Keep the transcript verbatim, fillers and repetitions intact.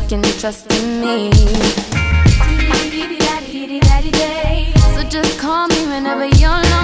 can trust in me. So just call me whenever you're alone.